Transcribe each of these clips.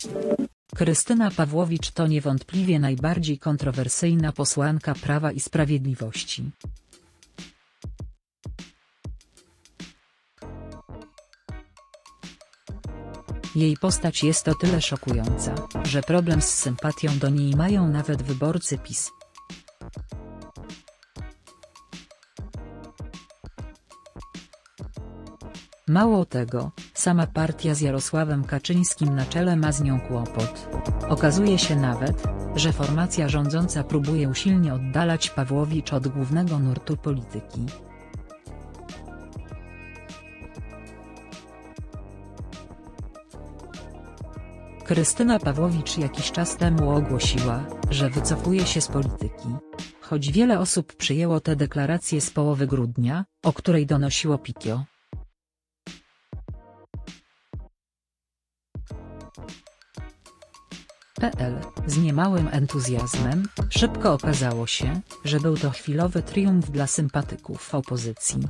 Krystyna Pawłowicz to niewątpliwie najbardziej kontrowersyjna posłanka Prawa i Sprawiedliwości. Jej postać jest o tyle szokująca, że problem z sympatią do niej mają nawet wyborcy PiS. Mało tego, sama partia z Jarosławem Kaczyńskim na czele ma z nią kłopot. Okazuje się nawet, że formacja rządząca próbuje usilnie oddalać Pawłowicz od głównego nurtu polityki. Krystyna Pawłowicz jakiś czas temu ogłosiła, że wycofuje się z polityki. Choć wiele osób przyjęło tę deklarację z połowy grudnia, o której donosiło Pikio. Z niemałym entuzjazmem, szybko okazało się, że był to chwilowy triumf dla sympatyków opozycji.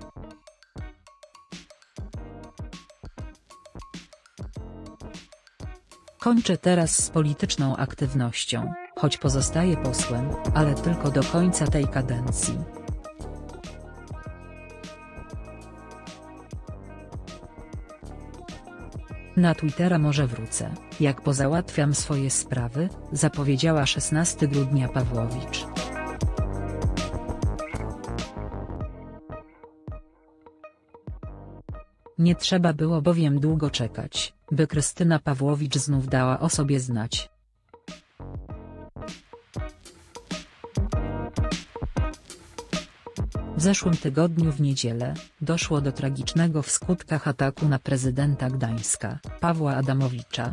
Kończę teraz z polityczną aktywnością, choć pozostaje posłem, ale tylko do końca tej kadencji. Na Twittera może wrócę, jak pozałatwiam swoje sprawy, zapowiedziała 16 grudnia Pawłowicz. Nie trzeba było bowiem długo czekać, by Krystyna Pawłowicz znów dała o sobie znać. W zeszłym tygodniu w niedzielę doszło do tragicznego w skutkach ataku na prezydenta Gdańska, Pawła Adamowicza.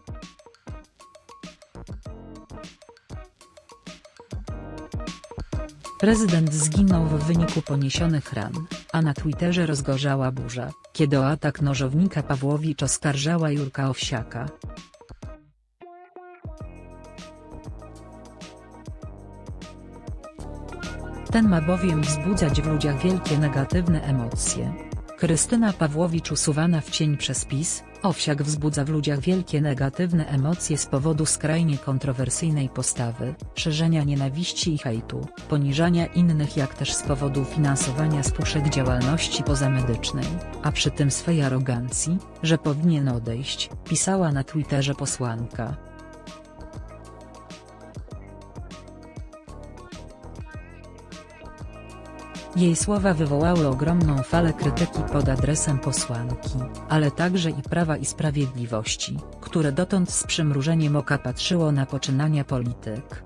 Prezydent zginął w wyniku poniesionych ran, a na Twitterze rozgorzała burza, kiedy o atak nożownika Pawłowicz oskarżała Jurka Owsiaka. Ten ma bowiem wzbudzać w ludziach wielkie negatywne emocje. Krystyna Pawłowicz usuwana w cień przez PiS, Owsiak wzbudza w ludziach wielkie negatywne emocje z powodu skrajnie kontrowersyjnej postawy, szerzenia nienawiści i hejtu, poniżania innych, jak też z powodu finansowania spółek działalności pozamedycznej, a przy tym swej arogancji, że powinien odejść, pisała na Twitterze posłanka. Jej słowa wywołały ogromną falę krytyki pod adresem posłanki, ale także i Prawa i Sprawiedliwości, które dotąd z przymrużeniem oka patrzyło na poczynania polityk.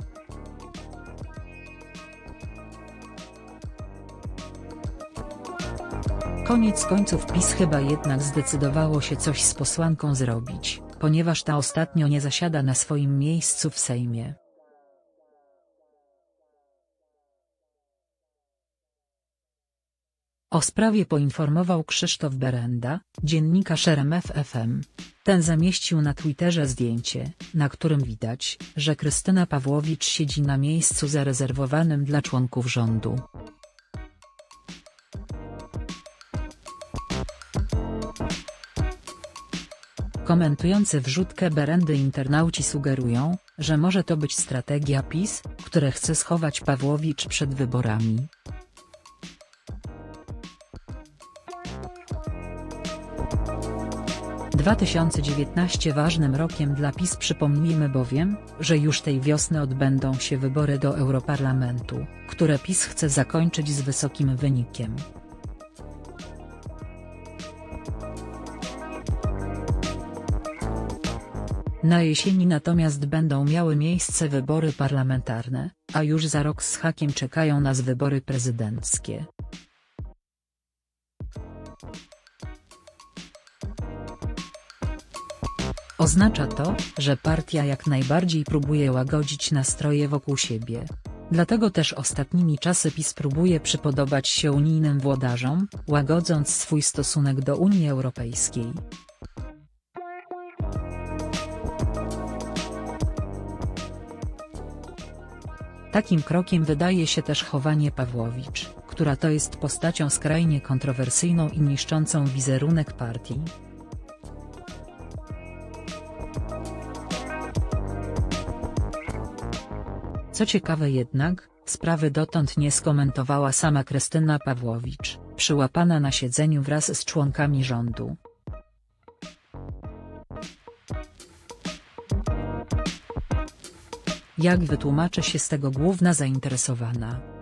Koniec końców PiS chyba jednak zdecydowało się coś z posłanką zrobić, ponieważ ta ostatnio nie zasiada na swoim miejscu w Sejmie. O sprawie poinformował Krzysztof Berenda, dziennikarz RMF FM. Ten zamieścił na Twitterze zdjęcie, na którym widać, że Krystyna Pawłowicz siedzi na miejscu zarezerwowanym dla członków rządu. Komentujący wrzutkę Berendy internauci sugerują, że może to być strategia PiS, które chce schować Pawłowicz przed wyborami. 2019 ważnym rokiem dla PiS. Przypomnijmy bowiem, że już tej wiosny odbędą się wybory do Europarlamentu, które PiS chce zakończyć z wysokim wynikiem. Na jesieni natomiast będą miały miejsce wybory parlamentarne, a już za rok z hakiem czekają nas wybory prezydenckie. Oznacza to, że partia jak najbardziej próbuje łagodzić nastroje wokół siebie. Dlatego też ostatnimi czasy PiS próbuje przypodobać się unijnym włodarzom, łagodząc swój stosunek do Unii Europejskiej. Takim krokiem wydaje się też chowanie Pawłowicz, która to jest postacią skrajnie kontrowersyjną i niszczącą wizerunek partii. Co ciekawe jednak, sprawy dotąd nie skomentowała sama Krystyna Pawłowicz, przyłapana na siedzeniu wraz z członkami rządu. Jak wytłumaczy się z tego główna zainteresowana?